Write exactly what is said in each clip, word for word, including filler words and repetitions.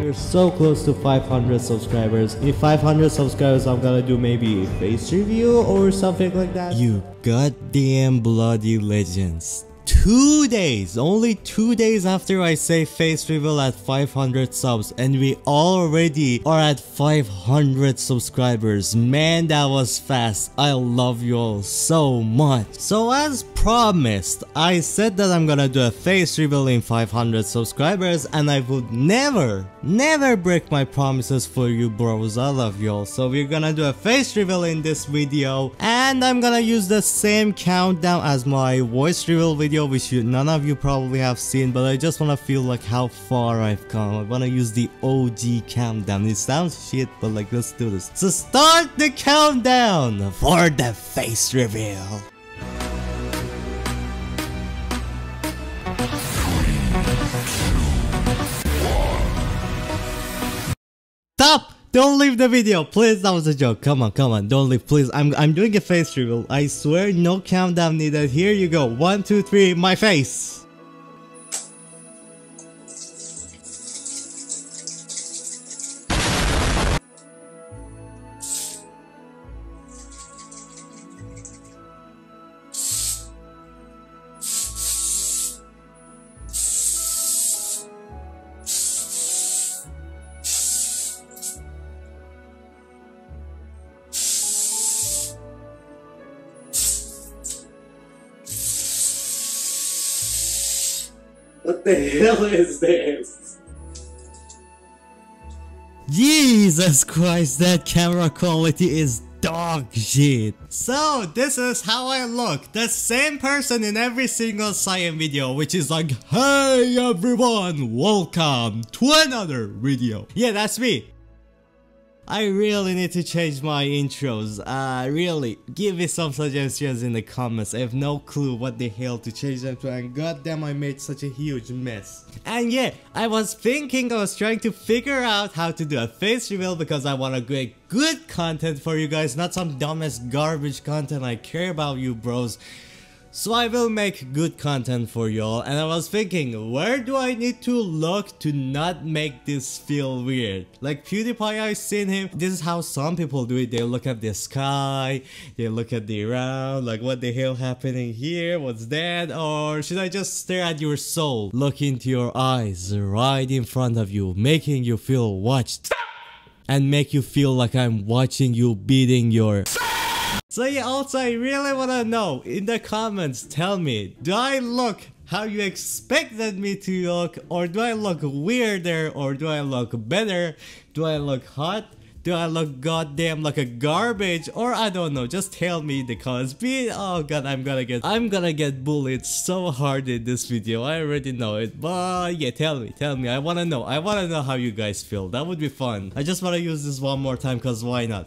We're so close to five hundred subscribers. In five hundred subscribers, I'm gonna do maybe a face review or something like that. You goddamn bloody legends. Two days, only two days after I say face reveal at five hundred subs, and we already are at five hundred subscribers. Man, that was fast. I love you all so much. So as promised, I said that I'm gonna do a face reveal in five hundred subscribers, and I would never, never break my promises for you bros. I love you all. So we're gonna do a face reveal in this video, and I'm gonna use the same countdown as my voice reveal video, which you, none of you probably have seen, but I just want to feel like how far I've come. I want to use the O G countdown. It sounds shit, but like, let's do this. So start the countdown for the face reveal. Stop! Don't leave the video, please. That was a joke. Come on, come on, don't leave, please. I'm I'm doing a face reveal. I swear, no countdown needed. Here you go. One, two, three. My face. What the hell is this? Jesus Christ, that camera quality is dog shit. So this is how I look. The same person in every single Cyan video, which is like, hey everyone, welcome to another video. Yeah, that's me. I really need to change my intros. Uh, really, give me some suggestions in the comments. I have no clue what the hell to change them to, and goddamn I made such a huge mess. And yeah, I was thinking, I was trying to figure out how to do a face reveal because I want to create good content for you guys, not some dumbass garbage content. I care about you bros. So I will make good content for y'all, and I was thinking, where do I need to look to not make this feel weird? Like PewDiePie, I've seen him, this is how some people do it. They look at the sky, they look at the ground, like what the hell happening here, what's that? Or should I just stare at your soul, look into your eyes right in front of you, making you feel watched, and make you feel like I'm watching you beating your... So yeah, also I really wanna know, in the comments, tell me, do I look how you expected me to look, or do I look weirder, or do I look better? Do I look hot? Do I look goddamn like a garbage? Or I don't know, just tell me in the comments. Be oh god, I'm gonna get I'm gonna get bullied so hard in this video. I already know it, but yeah, tell me, tell me. I wanna know. I wanna know how you guys feel. That would be fun. I just wanna use this one more time, cause why not?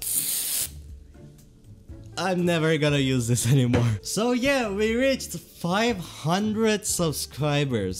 I'm never gonna use this anymore. So yeah, we reached five hundred subscribers.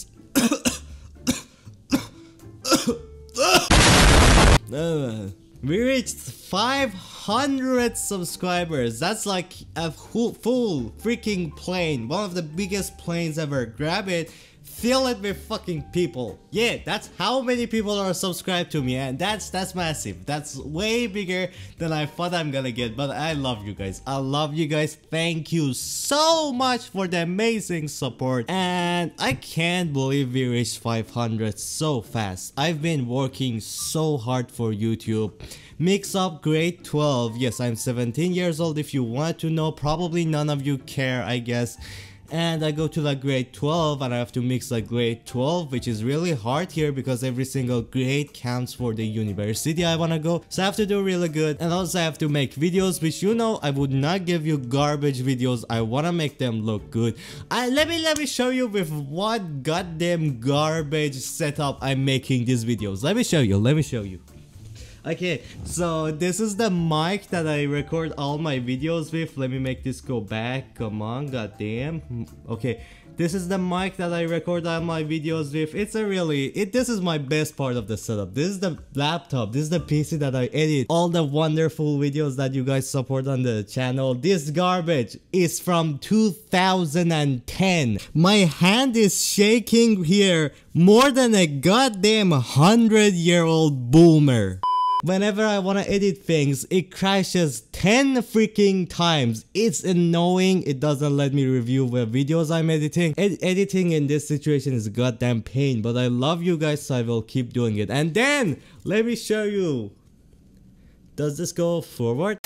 uh, we reached five hundred subscribers. That's like a full, full freaking plane. One of the biggest planes ever. Grab it. Fill it with fucking people. Yeah, that's how many people are subscribed to me, and that's that's massive. That's way bigger than I thought I'm gonna get. But I love you guys. I love you guys. Thank you so much for the amazing support. And I can't believe we reached five hundred so fast. I've been working so hard for YouTube. Mix up grade twelve. Yes, I'm seventeen years old. If you want to know, probably none of you care, I guess. And I go to like grade twelve, and I have to mix like grade twelve, which is really hard here because every single grade counts for the university I wanna go. So I have to do really good, and also I have to make videos, which you know I would not give you garbage videos. I wanna make them look good. And let me let me show you with what goddamn garbage setup I'm making these videos. Let me show you. Let me show you. Okay, so this is the mic that I record all my videos with. Let me make this go back. Come on, goddamn. Okay, this is the mic that I record all my videos with. It's a really, it. This is my best part of the setup. This is the laptop. This is the P C that I edit all the wonderful videos that you guys support on the channel. This garbage is from two thousand ten. My hand is shaking here more than a goddamn hundred year old boomer. Whenever I wanna edit things, it crashes ten freaking times. It's annoying. It doesn't let me review the videos I'm editing. Ed editing in this situation is a goddamn pain, but I love you guys, so I will keep doing it. And then, let me show you. Does this go forward?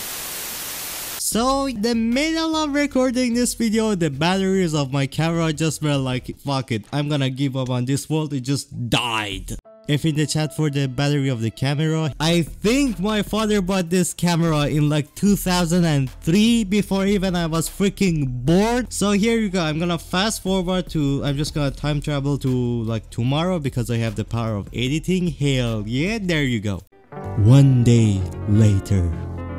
So, in the middle of recording this video, the batteries of my camera just were like, fuck it, I'm gonna give up on this world. It just died. F in the chat for the battery of the camera. I think my father bought this camera in like two thousand three, before even I was freaking bored. So here you go. I'm gonna fast forward to, I'm just gonna time travel to like tomorrow because I have the power of editing. Hell yeah, there you go. One day later.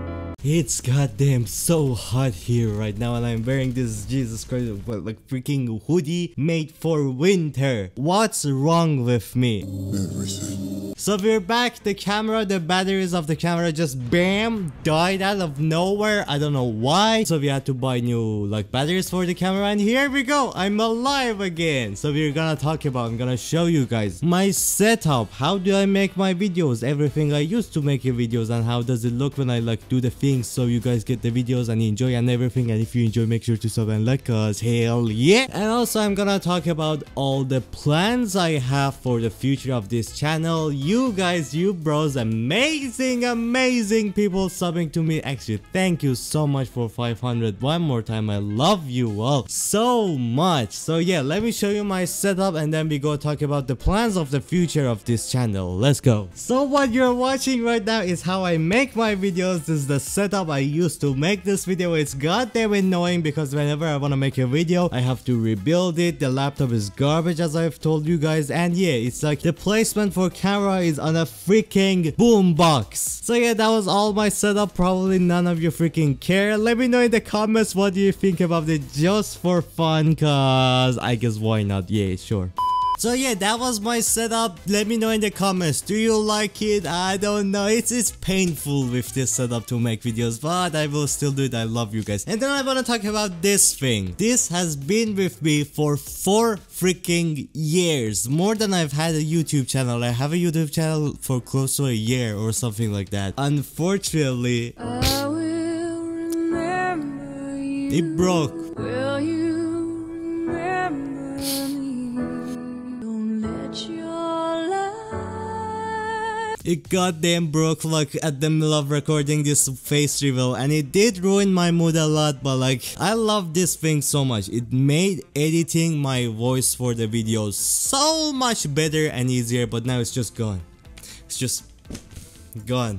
It's goddamn so hot here right now, and I'm wearing this Jesus Christ like freaking hoodie made for winter. What's wrong with me? Everything. So we're back. The camera, the batteries of the camera just bam died out of nowhere. I don't know why. So we had to buy new like batteries for the camera, and here we go. I'm alive again. So we're gonna talk about, I'm gonna show you guys my setup. How do I make my videos? Everything I used to make videos, and how does it look when I like do the thing, so you guys get the videos and enjoy and everything. And if you enjoy, make sure to sub and like us. Hell yeah. And also I'm gonna talk about all the plans I have for the future of this channel. You guys, you bros, amazing amazing people subbing to me. Actually, thank you so much for five hundred. One more time, I love you all so much. So yeah, let me show you my setup, and then we go talk about the plans of the future of this channel. Let's go. So what you're watching right now is how I make my videos. This is the setup I used to make this video. It's goddamn annoying because whenever I want to make a video, I have to rebuild it. The laptop is garbage, as I've told you guys, and yeah, it's like the placement for camera is on a freaking boombox. So yeah, that was all my setup. Probably none of you freaking care. Let me know in the comments what do you think about it, just for fun, cause I guess why not. Yeah, sure. So yeah, that was my setup. Let me know in the comments, do you like it? I don't know, it's it's painful with this setup to make videos, but I will still do it. I love you guys. And then I want to talk about this thing. This has been with me for four freaking years, more than I've had a YouTube channel. I have a YouTube channel for close to a year or something like that. Unfortunately, I will remember you. It broke. Will you remember me? It goddamn broke like at the middle of recording this face reveal, and it did ruin my mood a lot, but like I love this thing so much. It made editing my voice for the videos so much better and easier, but now it's just gone. It's just gone.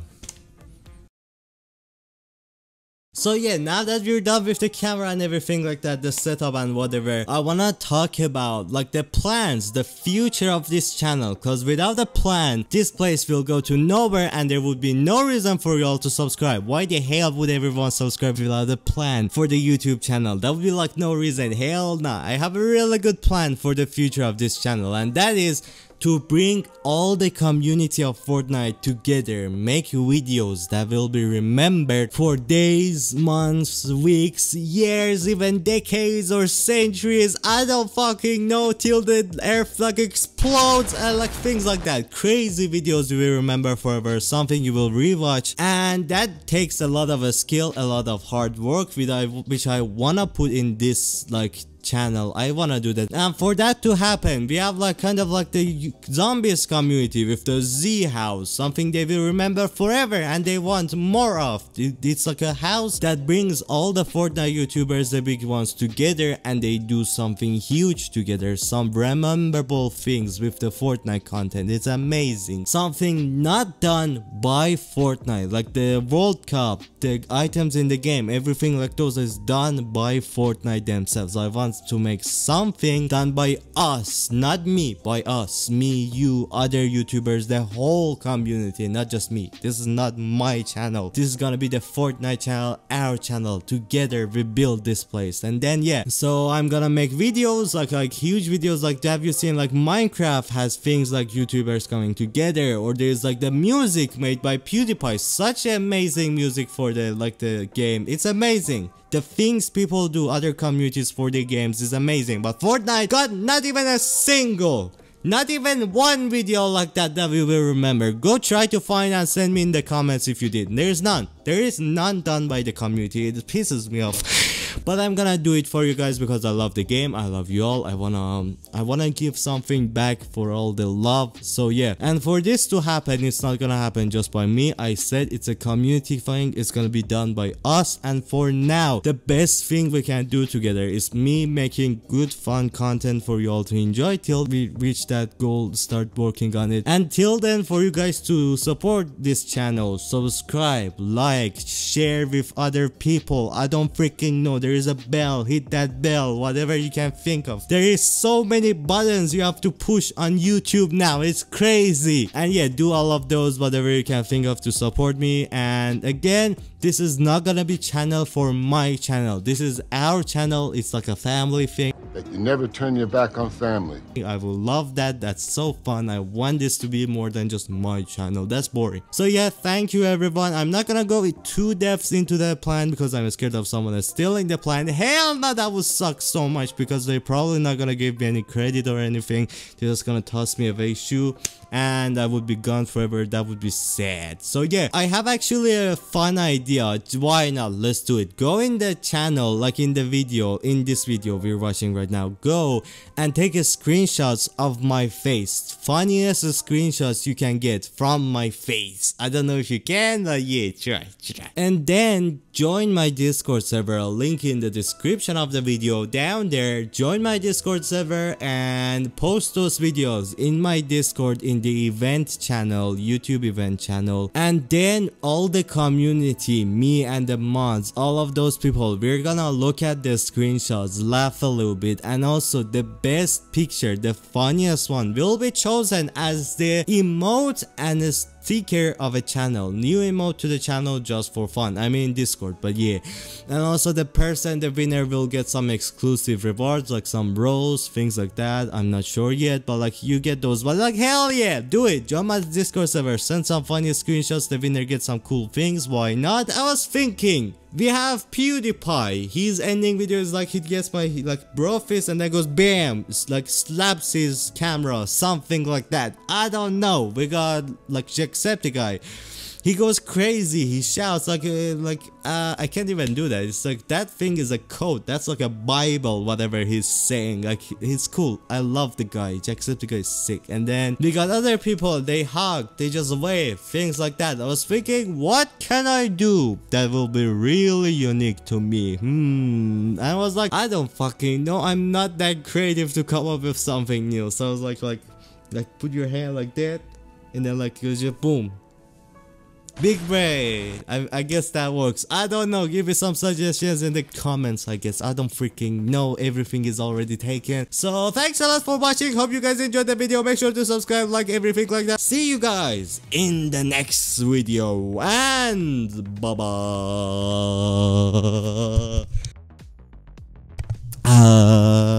So yeah, now that we're done with the camera and everything like that, the setup and whatever, I wanna talk about like the plans, the future of this channel, cause without a plan, this place will go to nowhere and there would be no reason for y'all to subscribe. Why the hell would everyone subscribe without a plan for the YouTube channel? That would be like no reason. Hell nah. I have a really good plan for the future of this channel, and that is to bring all the community of Fortnite together, make videos that will be remembered for days, months, weeks, years, even decades or centuries. I don't fucking know, till the earth like explodes and like things like that. Crazy videos you will remember forever, something you will rewatch, and that takes a lot of a skill, a lot of hard work, which I, which I wanna put in this like channel. I wanna do that, and for that to happen, we have like kind of like the zombies community with the Z house, something they will remember forever and they want more of. It's like a house that brings all the Fortnite YouTubers, the big ones, together, and they do something huge together, some rememberable things with the Fortnite content. It's amazing, something not done by Fortnite, like the World Cup, the items in the game, everything like those is done by Fortnite themselves. I want wants to make something done by us, not me, by us, me, you, other YouTubers, the whole community, not just me. This is not my channel. This is gonna be the Fortnite channel, our channel. Together we build this place. And then yeah, so I'm gonna make videos like like huge videos like that. Have you seen like Minecraft has things like YouTubers coming together, or there's like the music made by PewDiePie, such amazing music for the like the game. It's amazing. The things people do, other communities for their games is amazing, but Fortnite got not even a single, not even one video like that that we will remember. Go try to find and send me in the comments if you did. There's none. There is none done by the community. It pisses me off. But I'm gonna do it for you guys because I love the game. I love you all. I wanna um, I wanna give something back for all the love. So yeah, and for this to happen, it's not gonna happen just by me. I said it's a community thing. It's gonna be done by us. And for now, the best thing we can do together is me making good fun content for you all to enjoy till we reach that goal, start working on it. Until then, for you guys to support this channel, subscribe, like, share with other people. I don't freaking know. There is a bell, hit that bell, whatever you can think of. There is so many buttons you have to push on YouTube now. It's crazy. And yeah, do all of those, whatever you can think of to support me. And again, this is not gonna be channel for my channel. This is our channel. It's like a family thing. That you never turn your back on family. I will love that. That's so fun. I want this to be more than just my channel. That's boring. So yeah, thank you everyone. I'm not gonna go with too depths into the plan because I'm scared of someone that's stealing the plan. Hell no, that would suck so much because they're probably not gonna give me any credit or anything. They're just gonna toss me away shoe and I would be gone forever. That would be sad. So yeah, I have actually a fun idea. Why not? Let's do it. Go in the channel, like in the video, in this video we're watching right now. Go and take a screenshots of my face. Funniest screenshots you can get from my face. I don't know if you can, but yeah, try, try. And then join my Discord server. I'll link in the description of the video down there. Join my Discord server and post those videos in my Discord in the event channel, YouTube event channel. And then all the community, me and the mods, all of those people, we're gonna look at the screenshots, laugh a little bit, and also the best picture, the funniest one, will be chosen as the emote and a sticker of a channel. New emote to the channel just for fun. I mean Discord, but yeah. And also the person, the winner, will get some exclusive rewards like some rolls, things like that. I'm not sure yet, but like you get those. But like hell yeah, do it. Join my Discord server, send some funny screenshots, the winner gets some cool things. Why not? I was thinking, we have PewDiePie. His ending video is like he gets my like bro fist and then goes bam, it's like slaps his camera, something like that. I don't know. We got like Jacksepticeye. He goes crazy. He shouts like uh, like uh, I can't even do that. It's like that thing is a code. That's like a Bible. Whatever he's saying, like he's cool. I love the guy. Jacksepticeye is sick. And then we got other people. They hug. They just wave. Things like that. I was thinking, what can I do that will be really unique to me? Hmm. I was like, I don't fucking know. I'm not that creative to come up with something new. So I was like, like, like put your hand like that, and then like you just boom. Big brain. I, I guess that works. I don't know. Give me some suggestions in the comments. I guess I don't freaking know. Everything is already taken. So thanks a lot for watching. Hope you guys enjoyed the video. Make sure to subscribe, like everything like that. See you guys in the next video. And bye bye. Uh